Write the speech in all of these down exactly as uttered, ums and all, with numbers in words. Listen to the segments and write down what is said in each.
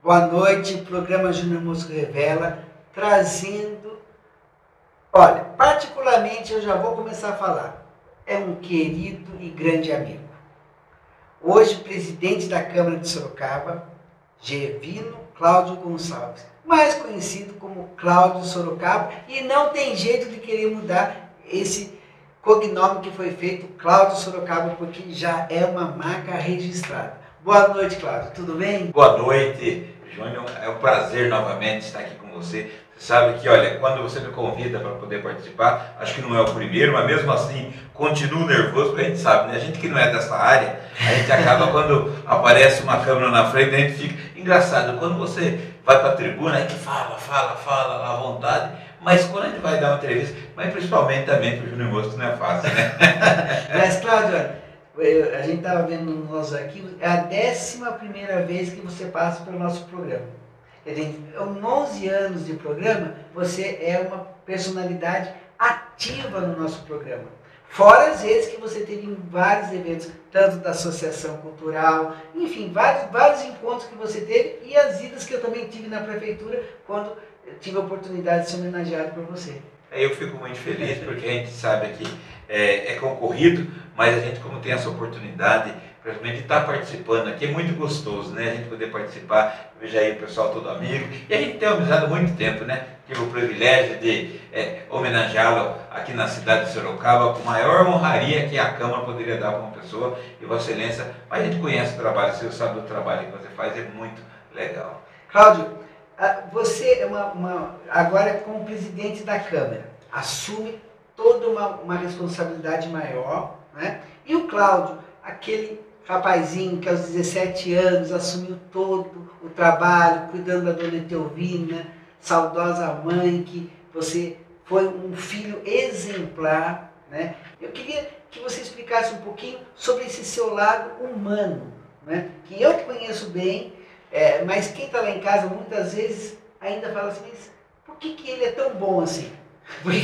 Boa noite, programa Júnior Músico Revela, trazendo, olha, particularmente eu já vou começar a falar, é um querido e grande amigo. Hoje, presidente da Câmara de Sorocaba, Gervino Cláudio Gonçalves, mais conhecido como Cláudio Sorocaba, e não tem jeito de querer mudar esse cognome que foi feito, Cláudio Sorocaba, porque já é uma marca registrada. Boa noite, Cláudio, tudo bem? Boa noite, Júnior, é um prazer novamente estar aqui com você. Você sabe que, olha, quando você me convida para poder participar, acho que não é o primeiro, mas mesmo assim, continuo nervoso, porque a gente sabe, né? A gente que não é dessa área, a gente acaba quando aparece uma câmera na frente, a gente fica engraçado. Quando você vai para a tribuna, a gente fala, fala, fala lá à vontade, mas quando a gente vai dar uma entrevista, mas principalmente também para o Júnior Músico não é fácil, né? Mas, Cláudio, eu, a gente estava vendo nos nossos arquivos, é a décima primeira vez que você passa pelo nosso programa. Quer dizer, em onze anos de programa, você é uma personalidade ativa no nosso programa. Fora as vezes que você teve em vários eventos, tanto da Associação Cultural, enfim, vários, vários encontros que você teve e as idas que eu também tive na prefeitura, quando eu tive a oportunidade de ser homenageado por você. Eu fico muito feliz porque a gente sabe que é, é concorrido, mas a gente, como tem essa oportunidade, principalmente de estar participando aqui, é muito gostoso, né? A gente poder participar, veja aí o pessoal todo amigo, e a gente tem amizade há muito tempo, né? Tive o privilégio de é, homenageá-lo aqui na cidade de Sorocaba, com a maior honraria que a Câmara poderia dar para uma pessoa, e Vossa Excelência, mas a gente conhece o trabalho, você sabe do trabalho que você faz, é muito legal. Cláudio, você é uma, uma, agora como presidente da Câmara, assume toda uma, uma responsabilidade maior, né? E o Cláudio, aquele rapazinho que aos dezessete anos assumiu todo o trabalho, cuidando da dona Etelvina, saudosa mãe, que você foi um filho exemplar, né? Eu queria que você explicasse um pouquinho sobre esse seu lado humano, né? Que eu conheço bem, é, mas quem está lá em casa muitas vezes ainda fala assim, mas por que, que ele é tão bom assim? Porque...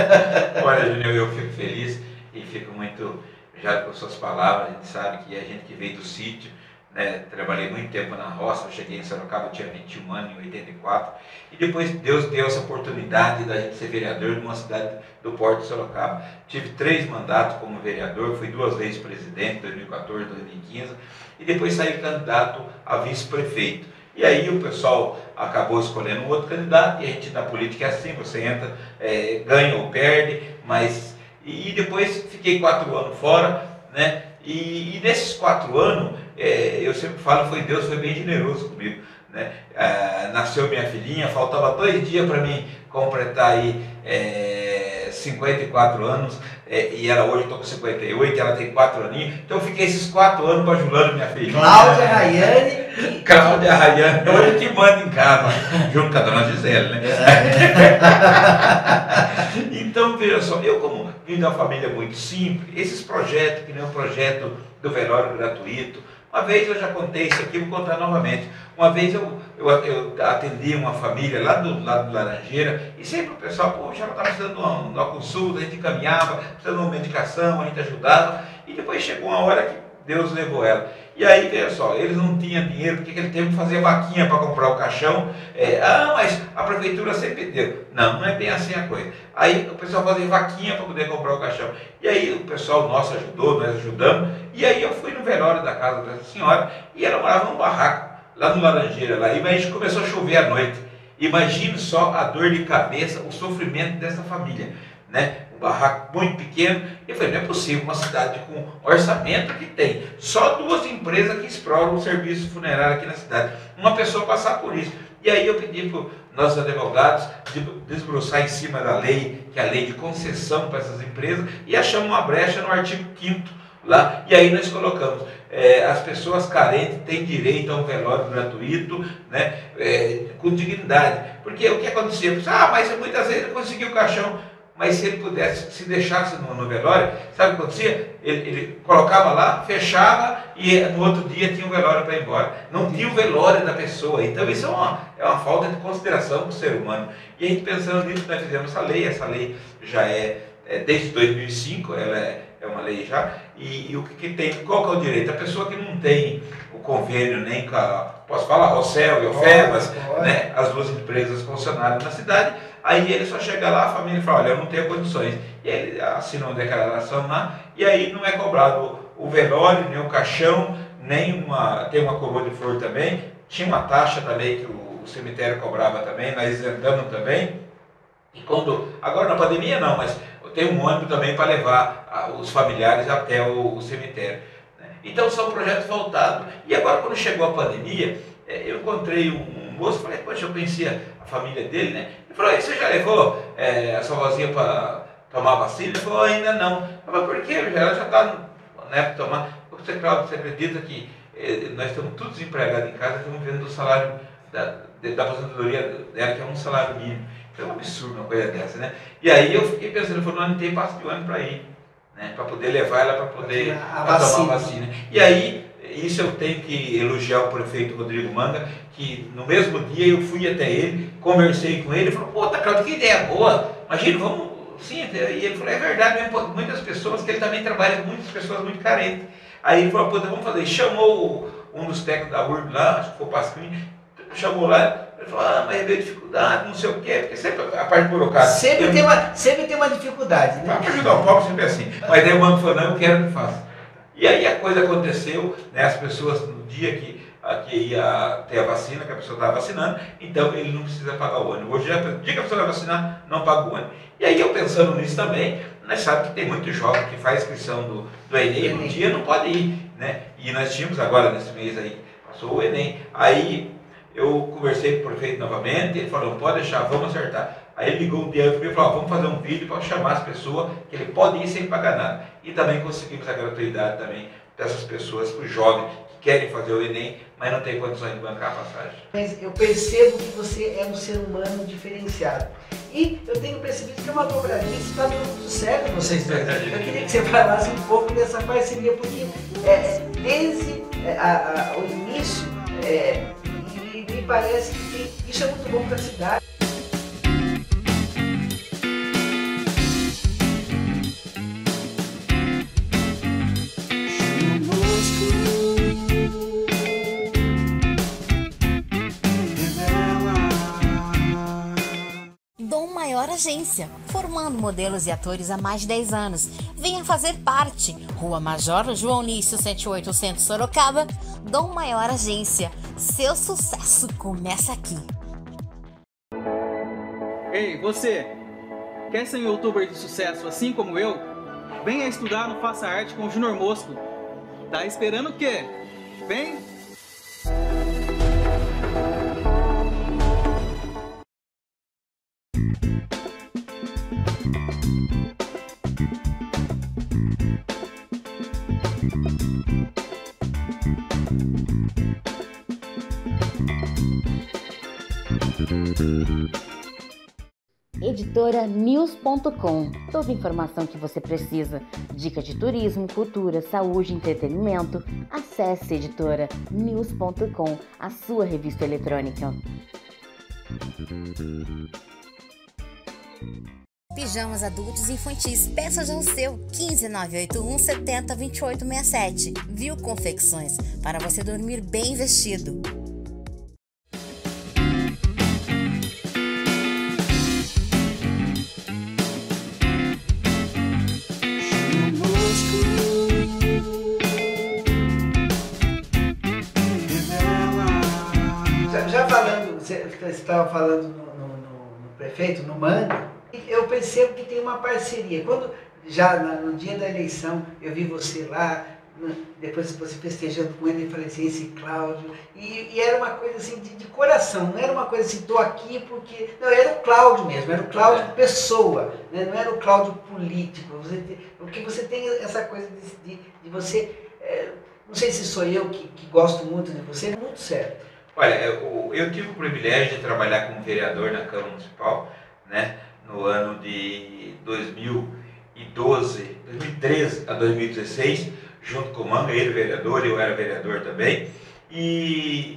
Olha, Júnior, eu fico feliz e fico muito já com suas palavras. A gente sabe que a gente que veio do sítio, né, trabalhei muito tempo na roça, eu cheguei em Sorocaba, eu tinha vinte e um anos, em oitenta e quatro, e depois Deus deu essa oportunidade da gente ser vereador numa cidade do Porto de Sorocaba. Tive três mandatos como vereador, fui duas vezes presidente, dois mil e quatorze, dois mil e quinze, e depois saí candidato a vice-prefeito. E aí o pessoal acabou escolhendo um outro candidato, e a gente na política é assim, você entra, é, ganha ou perde, mas... E depois fiquei quatro anos fora, né? E, e nesses quatro anos, é, eu sempre falo, foi Deus, foi bem generoso comigo, né? Ah, nasceu minha filhinha, faltava dois dias para mim completar aí é, cinquenta e quatro anos, é, e ela hoje estou com cinquenta e oito, ela tem quatro aninhos, então eu fiquei esses quatro anos bajulando minha filhinha. Cláudia Rayane. Cláudia Rayane, hoje que manda em casa, junto com a dona Gisele, né? Então, veja só, eu como vim de uma família muito simples, esses projetos, que nem o projeto do velório gratuito, uma vez eu já contei isso aqui, vou contar novamente. Uma vez eu, eu, eu atendi uma família lá do lado do Laranjeira, e sempre o pessoal, poxa, ela estava precisando de uma, de uma consulta, a gente encaminhava, precisando de uma medicação, a gente ajudava, e depois chegou uma hora que Deus levou ela. E aí, veja só, eles não tinham dinheiro, porque aquele tempo fazia vaquinha para comprar o caixão. É, ah, mas a prefeitura sempre deu. Não, não é bem assim a coisa. Aí o pessoal fazia vaquinha para poder comprar o caixão. E aí o pessoal nosso ajudou, nós ajudamos. E aí eu fui no velório da casa dessa senhora, e ela morava num barraco, lá no Laranjeira, lá. E a gente começou a chover à noite. Imagine só a dor de cabeça, o sofrimento dessa família, né? Um barraco muito pequeno. E eu falei, não é possível, uma cidade com orçamento que tem só duas empresas que exploram o serviço funerário aqui na cidade, uma pessoa passar por isso. E aí eu pedi para os nossos advogados de desbruçar em cima da lei, que é a lei de concessão para essas empresas, e achamos uma brecha no artigo quinto lá, e aí nós colocamos, é, as pessoas carentes têm direito a um velório gratuito, né, é, com dignidade. Porque o que acontecia? Ah, mas muitas vezes ele conseguiu o caixão. Mas se ele pudesse, se deixasse no, no velório, sabe o que acontecia? Ele, ele colocava lá, fechava e no outro dia tinha um velório para ir embora. Não tinha o velório da pessoa. Então isso é uma, é uma falta de consideração com o ser humano. E a gente pensando nisso, nós fizemos essa lei. Essa lei já é, é desde dois mil e cinco, ela é, é uma lei já, e, e o que, que tem, qual que é o direito? A pessoa que não tem o convênio nem com a, posso falar, Rossel e Ofebas, né, as duas empresas funcionárias na cidade, aí ele só chega lá, a família fala, olha, eu não tenho condições, e ele assina uma declaração lá, e aí não é cobrado o velório, nem o caixão, nem uma, tem uma coroa de flor também, tinha uma taxa também que o, o cemitério cobrava também, nós isentamos também, e quando, agora na pandemia não, mas tem um ônibus também para levar a, os familiares até o, o cemitério. Né? Então são projetos voltados. E agora quando chegou a pandemia, é, eu encontrei um, um moço, falei, poxa, eu conhecia a família dele, né? Ele falou, você já levou é, a sua vozinha para tomar vacina? Ele falou, ainda não. Eu falei, por quê? Ela já está né, para tomar. Você, Cláudio, você acredita que é, nós estamos todos desempregados em casa, estamos vendo o salário da, da aposentadoria dela, que é um salário mínimo. É um absurdo uma coisa dessa, né? E aí eu fiquei pensando, eu falei, não, não tem passo de ano para ir, né? Para poder levar ela para poder a pra vacina. tomar a vacina. E aí, isso eu tenho que elogiar o prefeito Rodrigo Manga, que no mesmo dia eu fui até ele, conversei com ele, ele falou, pô, tá claro, que ideia boa, imagina, vamos, sim, e ele falou, é verdade mesmo, muitas pessoas, que ele também trabalha com muitas pessoas muito carentes. Aí ele falou, pô, vamos fazer, chamou um dos técnicos da U R B lá, acho que foi o Pasquim, chamou lá, ele falou, ah, mas veio dificuldade, não sei o quê, porque sempre a parte burocrática. Sempre, tem uma, sempre tem uma dificuldade, né? Para ajudar o pobre sempre é assim. Mas daí o banco falou, não, eu quero que faça. E aí a coisa aconteceu, né, as pessoas no dia que, a, que ia ter a vacina, que a pessoa estava vacinando, então ele não precisa pagar o ônibus. Hoje, no dia que a pessoa vai vacinar, não paga o ônibus. E aí eu pensando nisso também, nós sabemos que tem muito jovem que faz inscrição do, do Enem, no dia não pode ir, né? E nós tínhamos agora, nesse mês aí, passou o Enem. Aí eu conversei com o prefeito novamente, ele falou, pode deixar, vamos acertar. Aí ele ligou um dia e falou, vamos fazer um vídeo para chamar as pessoas, que ele pode ir sem pagar nada. E também conseguimos a gratuidade também dessas pessoas, os jovens que querem fazer o Enem, mas não tem condições de bancar a passagem. Mas eu percebo que você é um ser humano diferenciado. E eu tenho percebido que é uma dobradinha que está dando muito certo vocês dois. Eu queria que você falasse um pouco dessa parceria, porque é, desde é, a, a, o início, é, me parece que isso é muito bom para a cidade. Dom Maior Agência, formando modelos e atores há mais de dez anos. Venha fazer parte. Rua Major João Nício, cento e oito, Centro Sorocaba. Dom Maior Agência. Seu sucesso começa aqui. Ei, você! Quer ser um youtuber de sucesso assim como eu? Venha estudar no Faça Arte com o Júnior Mosco. Tá esperando o quê? Vem! Editora News ponto com. Toda a informação que você precisa. Dicas de turismo, cultura, saúde, entretenimento. Acesse Editora News ponto com, a sua revista eletrônica. Pijamas adultos e infantis. Peça já o seu. quinze nove oito um setenta vinte e oito sessenta e sete. Viu Confecções. Para você dormir bem vestido. Já falando, você estava falando no, no, no, no prefeito, no Manga, eu percebo que tem uma parceria. Quando já no dia da eleição eu vi você lá, depois você festejando com ele, eu falei assim, esse Cláudio, e, e era uma coisa assim de, de coração, não era uma coisa assim, estou aqui porque... Não, era o Cláudio mesmo, era o Cláudio pessoa, né? Não era o Cláudio político, você tem, porque você tem essa coisa de, de, de você, é, não sei se sou eu que, que gosto muito de você, é muito certo. Olha, eu, eu tive o privilégio de trabalhar como vereador na Câmara Municipal, né, no ano de dois mil e doze, dois mil e treze a dois mil e dezesseis, junto com o Manga, ele vereador, eu era vereador também, e,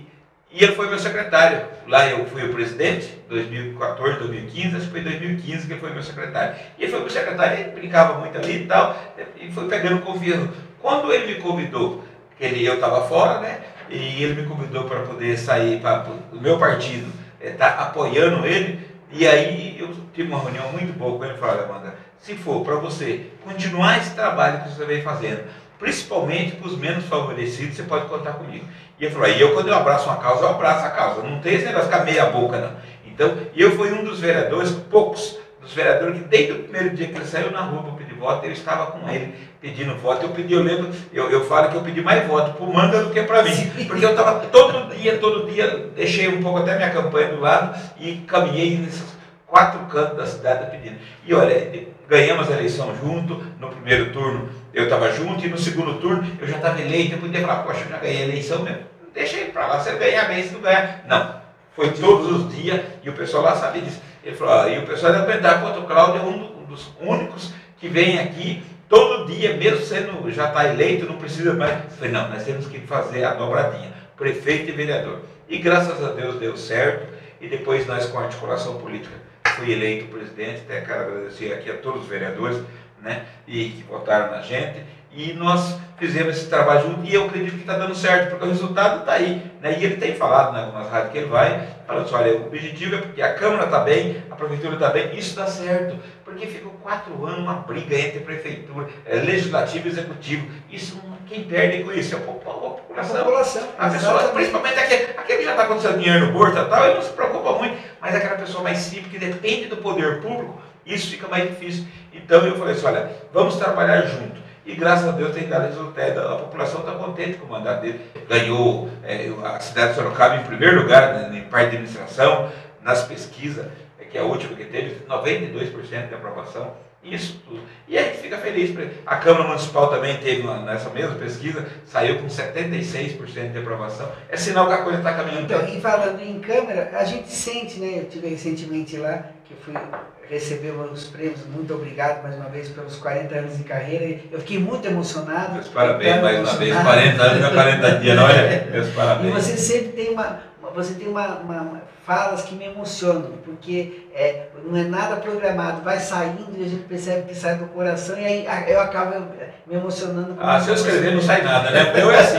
E ele foi meu secretário. Lá eu fui o presidente, dois mil e quatorze, dois mil e quinze, acho que foi dois mil e quinze que ele foi meu secretário. E ele foi meu secretário, ele brincava muito ali e tal, e foi pegando confiança. Quando ele me convidou, ele, eu estava fora, né? E ele me convidou para poder sair para o meu partido, estar tá apoiando ele. E aí eu tive uma reunião muito boa com ele e falei: Amanda, se for para você continuar esse trabalho que você vem fazendo, principalmente para os menos favorecidos, você pode contar comigo. E ele falou: aí eu, quando eu abraço uma causa, eu abraço a causa. Não tem esse negócio de ficar meia boca, não. Então, eu fui um dos vereadores, poucos dos vereadores, que desde o primeiro dia que ele saiu na rua para pedir voto, eu estava com ele pedindo voto. Eu pedi, eu lembro, eu, eu falo que eu pedi mais voto para o Manga do que para mim. Porque eu estava todo dia, todo dia, deixei um pouco até minha campanha do lado e caminhei nesses quatro cantos da cidade pedindo. E olha, ganhamos a eleição junto, no primeiro turno eu estava junto, e no segundo turno eu já estava eleito, eu podia falar: poxa, eu já ganhei a eleição mesmo. Deixa ele para lá, se ele ganhar bem, se não ganhar. Não, foi todos os dias, e o pessoal lá sabia disso. Ele falou: ah, e o pessoal ia apresentar quanto o Cláudio é um dos únicos que vem aqui todo dia, mesmo sendo, já está eleito, não precisa mais. Eu falei: não, nós temos que fazer a dobradinha, prefeito e vereador. E graças a Deus deu certo, e depois nós, com a articulação política, fui eleito presidente. Até quero agradecer aqui a todos os vereadores, né, e que votaram na gente, e nós fizemos esse trabalho junto, e eu acredito que está dando certo, porque o resultado está aí, né? E ele tem falado em algumas rádios que ele vai, falando assim: olha, o objetivo é porque a Câmara está bem, a Prefeitura está bem, isso dá certo, porque ficou quatro anos uma briga entre Prefeitura, é, Legislativo e Executivo. Isso, quem perde com isso é a população. A população, a pessoa, principalmente aquele, aquele que já está com seu dinheiro no bolso e tal, ele não se preocupa muito, mas aquela pessoa mais simples, que depende do poder público, isso fica mais difícil. Então eu falei assim: olha, vamos trabalhar junto. E graças a Deus tem dado resultado. A população está contente com o mandato dele. Ganhou é, a cidade de Sorocaba em primeiro lugar, né, em parte de administração, nas pesquisas, é, que é a última que teve, noventa e dois por cento de aprovação. Isso tudo. E a gente fica feliz. A Câmara Municipal também teve uma, nessa mesma pesquisa, saiu com setenta e seis por cento de aprovação. É sinal que a coisa está caminhando. Então, e falando em Câmara, a gente sente, né? Eu estive recentemente lá, que fui receber os prêmios. Muito obrigado mais uma vez pelos quarenta anos de carreira. Eu fiquei muito emocionado. Meus parabéns mais uma vez, quarenta anos, não é quarenta dias, não é? Meus parabéns. E você sempre tem uma, você tem uma, uma, uma falas que me emocionam, porque é, não é nada programado, vai saindo e a gente percebe que sai do coração, e aí eu acabo me emocionando. Ah, se eu escrever não sai nada, né? O meu é assim,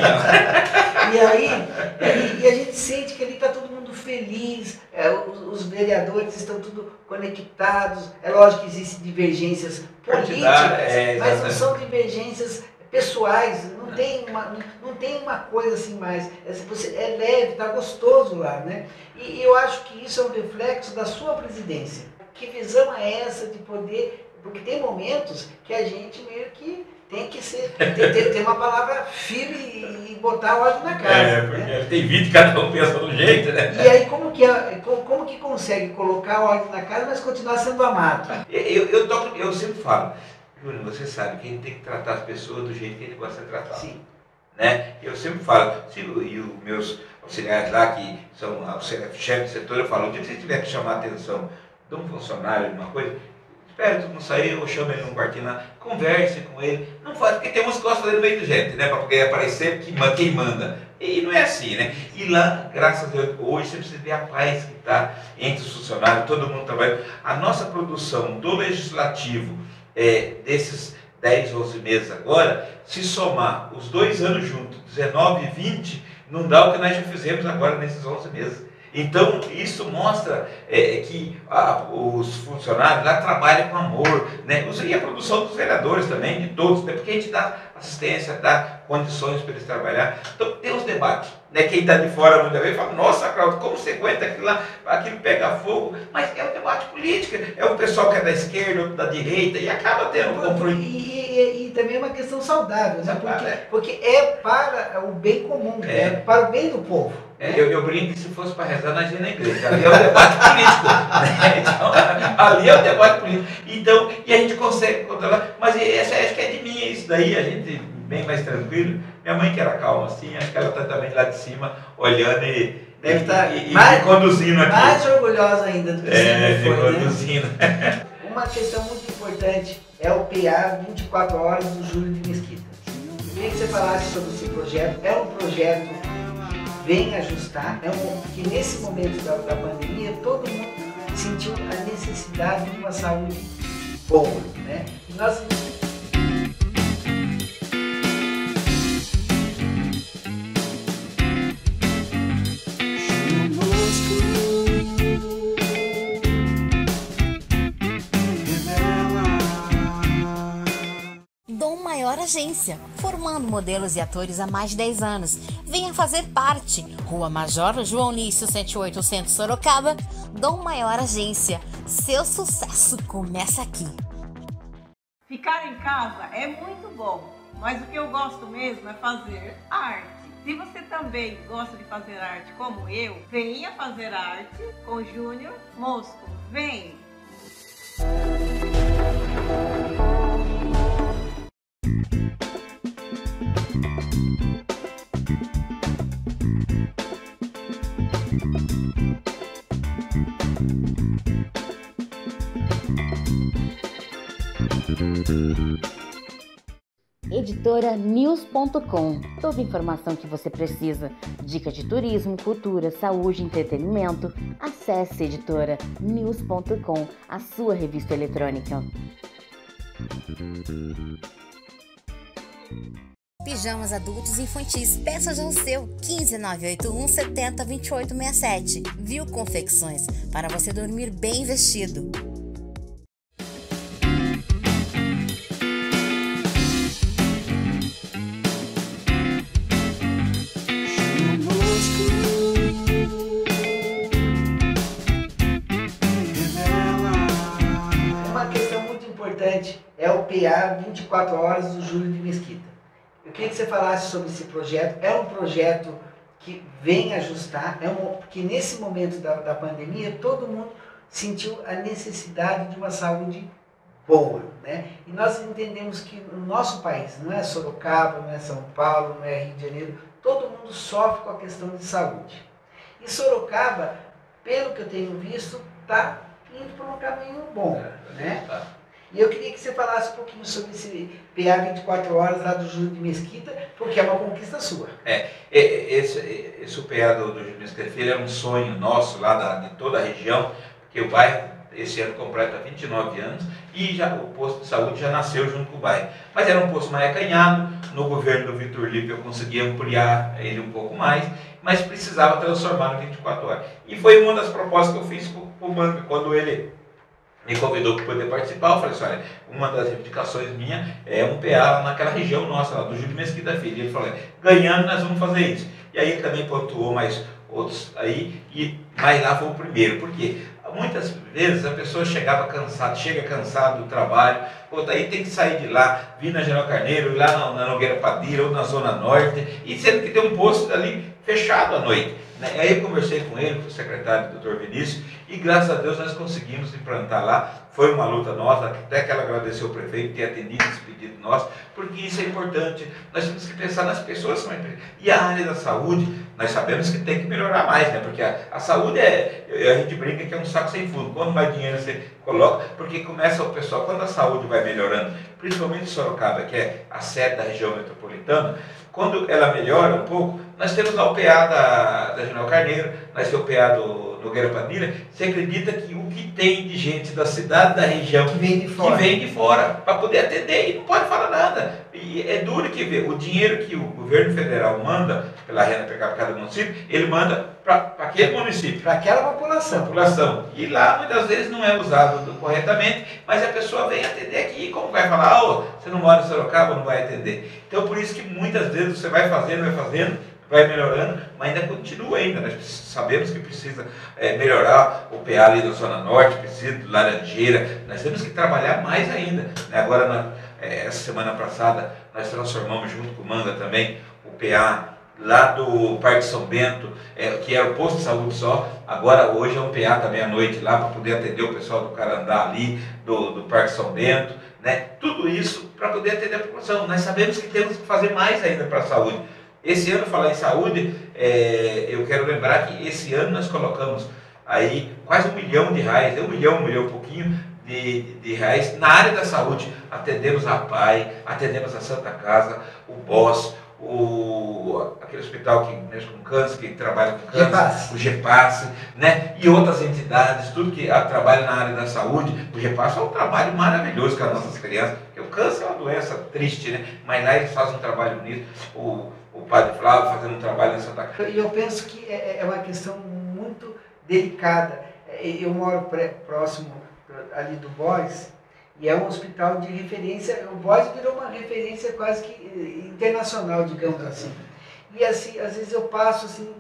ó. E aí, e, e a gente sente que ali está todo mundo feliz, é, os, os vereadores estão tudo conectados. É lógico que existem divergências políticas, é, mas não são divergências pessoais, não tem uma, não tem uma coisa assim mais, você é leve, está gostoso lá, né? E eu acho que isso é um reflexo da sua presidência. Que visão é essa de poder, porque tem momentos que a gente meio que tem que ser, tem, tem, tem uma palavra firme e botar ordem na casa. É, porque né? Tem vídeo, cada um pensa do jeito, né? E aí como que, é, como, como que consegue colocar ordem na casa, mas continuar sendo amado? Eu, eu, toco, eu sempre falo: Júnior, você sabe que a gente tem que tratar as pessoas do jeito que a gente gosta de tratar. Sim. Né? Eu sempre falo, se, e os meus auxiliares lá, que são chefes de setor, eu falo: o dia que você tiver que chamar a atenção de um funcionário, de uma coisa, espere todo mundo sair, ou chama ele num quartinho lá, converse com ele. Não faz, porque tem uns que gostam dele no meio do gente, né? Para poder aparecer que, quem manda. E não é assim, né? E lá, graças a Deus, hoje você precisa ver a paz que está entre os funcionários, todo mundo trabalhando. A nossa produção do legislativo, é, desses dez, onze meses agora, se somar os dois anos juntos, dezenove e vinte, não dá o que nós já fizemos agora nesses onze meses. Então, isso mostra é, que a, os funcionários lá trabalham com amor, né? E a produção dos vereadores também, de todos, né? Porque a gente dá assistência, dá condições para eles trabalhar. Então, tem os debates, né? Quem está de fora muitas vezes fala: nossa, Cláudio, como você aguenta aquilo lá, aquilo pega fogo? Mas é um debate político, é o pessoal que é da esquerda, outro da direita, e acaba tendo um compromisso. E, e, e também é uma questão saudável, né? Porque, porque é para o bem comum, é, é para o bem do povo. É, eu, eu brinco que se fosse para rezar, nós ia na igreja. Ali é o debate político. Né? Então, ali é o debate político. Então, e a gente consegue controlar. Mas essa acho que é de mim, isso daí, a gente bem mais tranquilo. Minha mãe que era calma assim, acho que ela está também lá de cima, olhando e, deve estar e, e, mais, e conduzindo aqui. Mais orgulhosa ainda do que é, sempre foi, conduzindo. Né? Uma questão muito importante é o P A vinte e quatro horas do Júlio de Mesquita. Eu queria que você falasse sobre esse projeto. É um projeto vem ajustar, é um, que nesse momento da, da pandemia todo mundo sentiu a necessidade de uma saúde boa, né? E nós Dom Maior Agência, formando modelos e atores há mais de dez anos. Venha fazer parte. Rua Major João Nício, cento e oito, Centro Sorocaba. Dom Maior Agência. Seu sucesso começa aqui. Ficar em casa é muito bom, mas o que eu gosto mesmo é fazer arte. Se você também gosta de fazer arte como eu, venha fazer arte com Júnior Mosco. Vem! Editora News ponto com. Toda a informação que você precisa. Dica de turismo, cultura, saúde, entretenimento. Acesse editora News ponto com, a sua revista eletrônica. Pijamas adultos e infantis. Peça já o seu. quinze nove oito um setenta vinte e oito sessenta e sete. Viu Confecções. Para você dormir bem vestido. É o P A vinte e quatro horas do Júlio de Mesquita. Eu queria que você falasse sobre esse projeto. É um projeto que vem ajustar, é um, porque nesse momento da, da pandemia todo mundo sentiu a necessidade de uma saúde boa, né? E nós entendemos que no nosso país, não é Sorocaba, não é São Paulo, não é Rio de Janeiro, todo mundo sofre com a questão de saúde. E Sorocaba, pelo que eu tenho visto, está indo por um caminho bom, né? E eu queria que você falasse um pouquinho sobre esse P A vinte e quatro horas lá do Júlio de Mesquita, porque é uma conquista sua. É, esse, esse P A do, do Júlio de Mesquita Filho é um sonho nosso lá da, de toda a região, porque o bairro esse ano completa vinte e nove anos e já, o posto de saúde já nasceu junto com o bairro. Mas era um posto mais acanhado, no governo do Vitor Lippe eu consegui ampliar ele um pouco mais, mas precisava transformar no vinte e quatro horas. E foi uma das propostas que eu fiz com o Manga, quando ele me convidou para poder participar. Eu falei assim, olha, uma das reivindicações minha é um P A naquela região nossa, lá do Júlio Mesquita Filho. E ele falou, ganhando nós vamos fazer isso. E aí ele também pontuou mais outros aí, e, mas lá foi o primeiro. Por quê? Muitas vezes a pessoa chegava cansada, chega cansado do trabalho, ou daí tem que sair de lá, vir na General Carneiro, ir lá na, na Nogueira Padilha ou na Zona Norte, e sendo que tem um posto ali fechado à noite. Aí eu conversei com ele, com o secretário, doutor Vinícius, e graças a Deus nós conseguimos implantar lá. Foi uma luta nossa, até que ela agradeceu o prefeito ter atendido esse pedido nosso, porque isso é importante. Nós temos que pensar nas pessoas. E a área da saúde, nós sabemos que tem que melhorar mais, né? Porque a, a saúde é, a gente brinca que é um saco sem fundo. Quanto mais dinheiro você coloca, porque começa o pessoal, quando a saúde vai melhorando, principalmente Sorocaba, que é a sede da região metropolitana, quando ela melhora um pouco, nós temos lá o P A da, da General Carneiro, nós temos o P A do Nogueira Padilha. Você acredita que o que tem de gente da cidade, da região, que vem de fora, que vem de fora para poder atender e não pode falar nada? E é duro que ver, o dinheiro que o governo federal manda pela renda per capita de cada município, ele manda para aquele município, para aquela população. população. E lá muitas vezes não é usado corretamente, mas a pessoa vem atender aqui, e como vai falar, oh, você não mora em Sorocaba, não vai atender. Então por isso que muitas vezes você vai fazendo, vai fazendo, vai melhorando, mas ainda continua ainda. Nós sabemos que precisa é, melhorar o P A ali da Zona Norte, precisa de Laranjeira, nós temos que trabalhar mais ainda. Agora, na, é, essa semana passada, nós transformamos junto com o Manga também o P A lá do Parque São Bento, é, que era o posto de saúde só, agora hoje é um P A também à noite lá, para poder atender o pessoal do Carandá ali, do, do Parque São Bento, né? Tudo isso para poder atender a população. Nós sabemos que temos que fazer mais ainda para a saúde. Esse ano, falar em saúde, é, eu quero lembrar que esse ano nós colocamos aí quase um milhão de reais, um milhão, um milhão e pouquinho de, de reais na área da saúde. Atendemos a P A I, atendemos a Santa Casa, o B O S, o, o, aquele hospital que mexe com câncer, que trabalha com câncer, GEPAS. o GEPAS, né? E outras entidades, tudo que a, trabalha na área da saúde. O GEPAS é um trabalho maravilhoso com as nossas crianças, porque o câncer é uma doença triste, né? Mas lá eles fazem um trabalho bonito. O, o padre Flávio fazendo um trabalho em Santa Cruz. E eu penso que é, é uma questão muito delicada. Eu moro pré, próximo ali do Boys, e é um hospital de referência. O Boys virou uma referência quase que internacional, digamos assim. E assim, às vezes eu passo assim,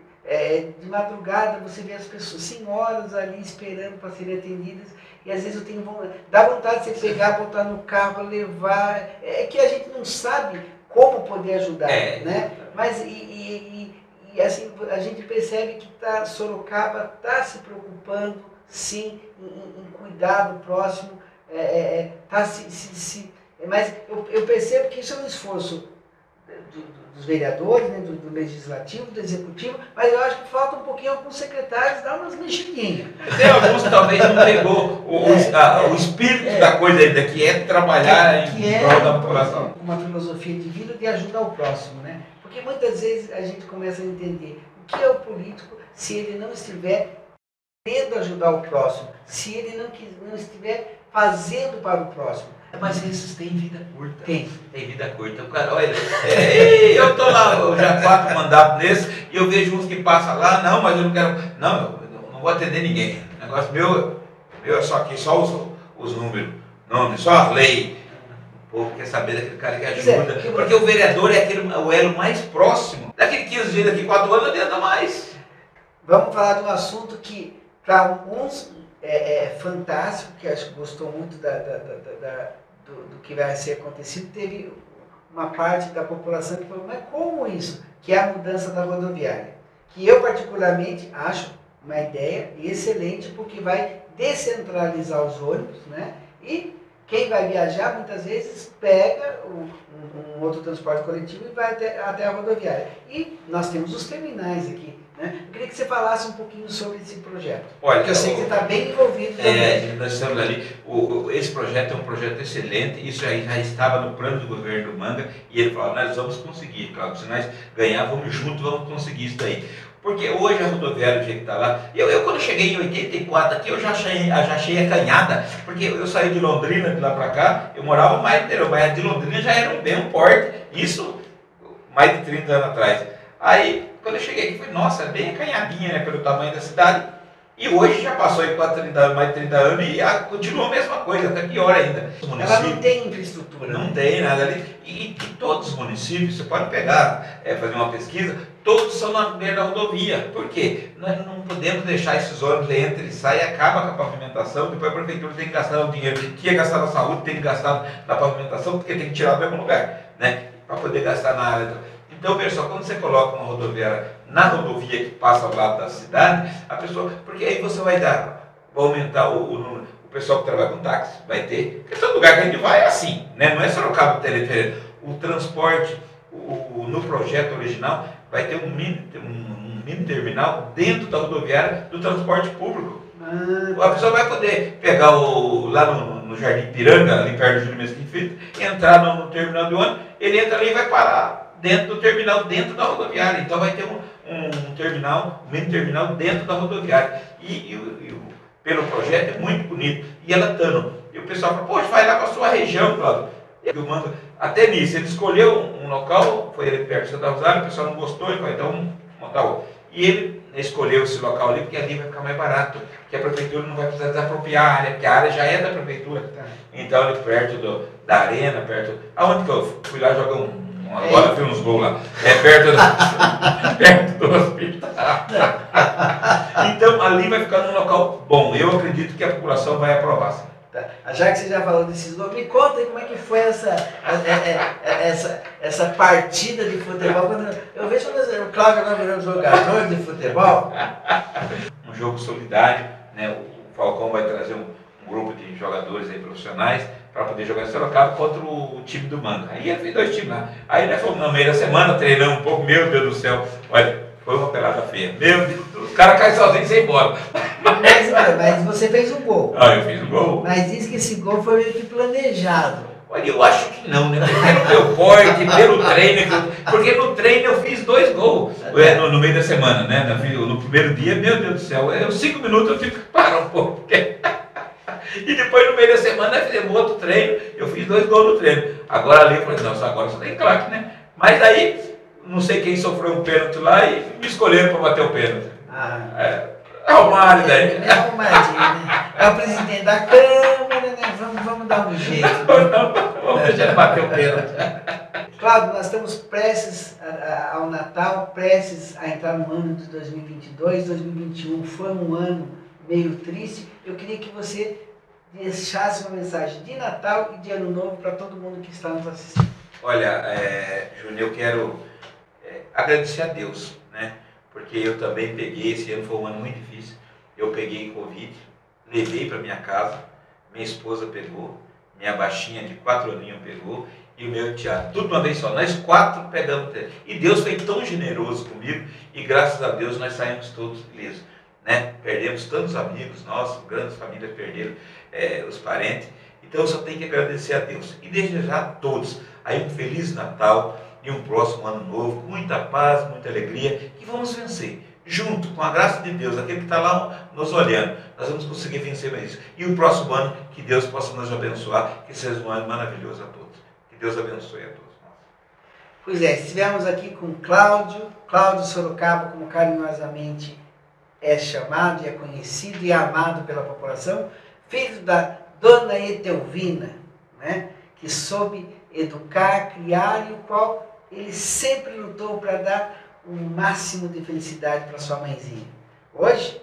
é, de madrugada, você vê as pessoas, senhoras ali esperando para serem atendidas, e às vezes eu tenho vontade, dá vontade de você pegar, botar no carro, levar. É que a gente não sabe como poder ajudar, é, né? Mas e, e, e, e assim, a gente percebe que tá, Sorocaba está se preocupando, sim, em, em cuidar do próximo, é, é, tá se, se, se, mas eu, eu percebo que isso é um esforço do, do, dos vereadores, né, do, do legislativo, do executivo, mas eu acho que falta um pouquinho alguns secretários dar umas mexidinhas. Tem alguns que talvez não pegou o, é, a, o espírito é, da coisa ainda, que é trabalhar que em é, prol da população. Uma filosofia de vida de ajudar o próximo, né? Porque muitas vezes a gente começa a entender o que é o político se ele não estiver querendo ajudar o próximo, se ele não, não estiver fazendo para o próximo. Mas esses têm vida curta. Tem. Tem vida curta. O cara, olha, é, eu tô lá, eu já quatro mandatos nesse, e eu vejo uns que passam lá, não, mas eu não quero. Não, eu não vou atender ninguém. O negócio meu, meu é só aqui, só os, os números, nome, só a lei. O povo quer saber daquele cara que ajuda. É, porque o vereador é aquele, o elo mais próximo. Daqui quinze dias, daqui quatro anos, não adianta mais. Vamos falar de um assunto que, para uns, é, é fantástico, que acho que gostou muito da, da, da, da Do, do que vai ser acontecido. Teve uma parte da população que falou, mas como isso? Que é a mudança da rodoviária. Que eu particularmente acho uma ideia excelente, porque vai descentralizar os ônibus, né? E quem vai viajar muitas vezes pega o, um, um outro transporte coletivo e vai até, até a rodoviária. E nós temos os terminais aqui. Né? Eu queria que você falasse um pouquinho sobre esse projeto. Olha, porque eu sei que você está bem envolvido também. É, nós estamos ali. O, esse projeto é um projeto excelente, isso aí já estava no plano do governo do Manga, e ele falou, nós vamos conseguir, claro, se nós ganhar, vamos juntos, vamos conseguir isso daí. Porque hoje a rodoviária, do jeito que está lá, eu, eu quando cheguei em oitenta e quatro aqui, eu já achei, já achei acanhada, porque eu saí de Londrina, de lá para cá, eu morava mais inteiro, mas de Londrina já era um bem um porte, isso mais de trinta anos atrás. Aí, quando eu cheguei aqui, falei, nossa, bem acanhadinha, né, pelo tamanho da cidade. E hoje já passou aí quase trinta, mais de trinta anos e a, continua a mesma coisa, até pior ainda. Ela não tem infraestrutura. Não tem nada ali. E, e todos os municípios, você pode pegar, é, fazer uma pesquisa, todos são na beira da rodovia. Por quê? Nós não podemos deixar esses ônibus entram e saem, acaba com a pavimentação, depois a prefeitura tem que gastar o dinheiro que ia gastar na saúde, tem que gastar na pavimentação, porque tem que tirar do mesmo lugar, né? Para poder gastar na área. Então, pessoal, quando você coloca uma rodoviária na rodovia que passa ao lado da cidade, a pessoa, porque aí você vai dar, vai aumentar o, o, o pessoal que trabalha com táxi, vai ter, porque todo lugar que a gente vai é assim, né? Não é Sorocaba teleférico. O transporte, o, o, no projeto original, vai ter um mini, um, um mini terminal dentro da rodoviária do transporte público. Ah, a pessoa vai poder pegar o, lá no, no Jardim Piranga, ali perto do Júlio Mesquita Filho, entrar no, no terminal do ônibus, ele entra ali e vai parar dentro do terminal, dentro da rodoviária. Então vai ter um, um, um terminal, um mini terminal dentro da rodoviária. E, e, e pelo projeto é muito bonito. E ela estando. E o pessoal fala, poxa, vai lá para a sua região, Cláudio. Eu mando, até nisso, ele escolheu um, um local, foi ele perto de Santa Rosário, o pessoal não gostou, ele falou, então vamos montar outro. E ele escolheu esse local ali, porque ali vai ficar mais barato, que a prefeitura não vai precisar desapropriar a área, porque a área já é da prefeitura. Então ele perto do, da arena, perto. Aonde que eu fui lá jogar um. Agora é. Tem uns gols lá. É perto do, perto do hospital. Então ali vai ficar num local bom. Eu acredito que a população vai aprovar. Sim. Tá. Já que você já falou desses nomes, me conta aí como é que foi essa, é, é, essa, essa partida de futebol. Quando eu vejo o Cláudio agora virando jogador de futebol. Um jogo solidário, né? O Falcão vai trazer um, um grupo de jogadores aí profissionais para poder jogar em Sorocaba contra o time do Manga. Aí ele fez dois times lá. Aí nós fomos na meia da semana, treinamos um pouco, meu Deus do céu. Olha, foi uma pelada feia. Meu Deus, os caras caem sozinhos sem bola. Mas, mas você fez um gol. Ah, eu fiz um gol. Mas diz que esse gol foi meio que planejado. Olha, eu acho que não, né? Pelo meu porte, pelo treino, porque no treino eu fiz dois gols é, no, no meio da semana, né? No, no primeiro dia, meu Deus do céu, eu, cinco minutos eu tive que parar um pouco. Porque... E depois no meio da semana nós fizemos outro treino, eu fiz dois gols no treino. Agora ali eu falei, nossa, agora só tem craque, né? Mas aí, não sei quem sofreu um pênalti lá e me escolheram para bater o pênalti. Ah. É, é o Mário daí. É o Mário, né? É o presidente da Câmara, né? Vamos, vamos dar um jeito. Vamos deixar ele bater o pênalti. Cláudio, nós estamos prestes ao Natal, prestes a entrar no ano de dois mil e vinte e dois. dois mil e vinte e um foi um ano meio triste. Eu queria que você deixasse uma mensagem de Natal e de Ano Novo para todo mundo que está nos assistindo. Olha, é, Júnior, eu quero é, agradecer a Deus, né? Porque eu também peguei, esse ano foi um ano muito difícil, eu peguei Covid, levei para minha casa, minha esposa pegou, minha baixinha de quatro aninhos pegou, e o meu enteado, tudo uma vez só, nós quatro pegamos. E Deus foi tão generoso comigo, e graças a Deus nós saímos todos ilesos, né? Perdemos tantos amigos nossos, grandes famílias perderam é, os parentes, então eu só tenho que agradecer a Deus, e desejar a todos aí um Feliz Natal, e um próximo ano novo, com muita paz, muita alegria, que vamos vencer. Junto com a graça de Deus, aquele que está lá nos olhando, nós vamos conseguir vencer isso. E o próximo ano, que Deus possa nos abençoar, que seja um ano maravilhoso a todos. Que Deus abençoe a todos nós. Pois é, estivemos aqui com Cláudio, Cláudio Sorocaba, como carinhosamente é chamado e é conhecido e amado pela população, filho da Dona Etelvina, né, que soube educar, criar, e o qual ele sempre lutou para dar o máximo de felicidade para sua mãezinha. Hoje,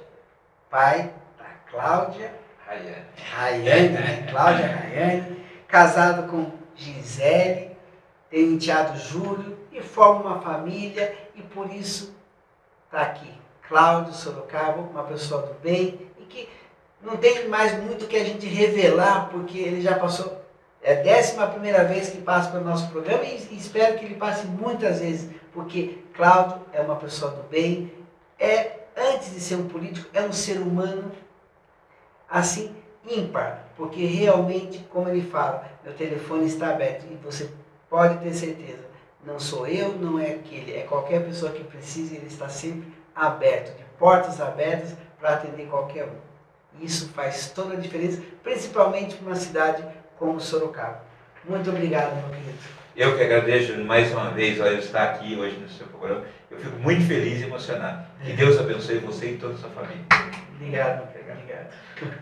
pai da Cláudia Rayane, Rayane, né? Cláudia Rayane, casado com Gisele, tem um enteado Júlio e forma uma família, e por isso está aqui. Cláudio Sorocaba, uma pessoa do bem, e que não tem mais muito que a gente revelar, porque ele já passou. É a décima primeira vez que passa pelo nosso programa, e espero que ele passe muitas vezes, porque Cláudio é uma pessoa do bem, é, antes de ser um político, é um ser humano, assim, ímpar, porque realmente, como ele fala, meu telefone está aberto, e você pode ter certeza, não sou eu, não é aquele, é qualquer pessoa que precise, ele está sempre aberto, de portas abertas para atender qualquer um. Isso faz toda a diferença, principalmente para uma cidade como Sorocaba. Muito obrigado, meu querido. Eu que agradeço mais uma vez eu estar aqui hoje no seu programa. Eu fico muito feliz e emocionado. Que Deus abençoe você e toda a sua família. Obrigado, obrigado.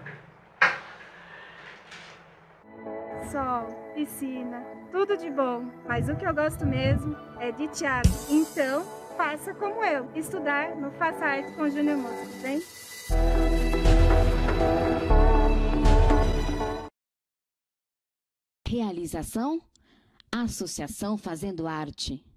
Sol, piscina, tudo de bom. Mas o que eu gosto mesmo é de teatro. Então, faça como eu, estudar no Faça Arte com Júnior Mosco, vem? Realização: Associação Fazendo Arte.